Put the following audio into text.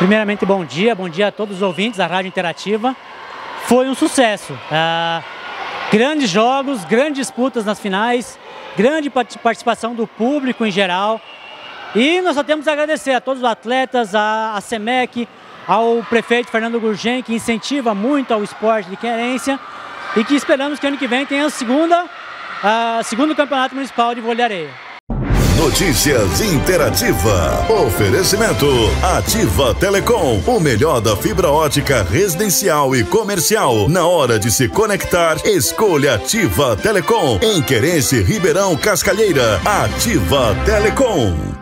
Primeiramente, bom dia a todos os ouvintes da Rádio Interativa. Foi um sucesso. Grandes jogos, grandes disputas nas finais, grande participação do público em geral. E nós só temos a agradecer a todos os atletas, a SEMEC, ao prefeito Fernando Gurgem, que incentiva muito ao esporte de querência, e que esperamos que ano que vem tenha o segundo campeonato municipal de vôlei de areia. Notícias Interativa. Oferecimento Ativa Telecom. O melhor da fibra ótica residencial e comercial. Na hora de se conectar, escolha Ativa Telecom. Em Querência, Ribeirão, Cascalheira. Ativa Telecom.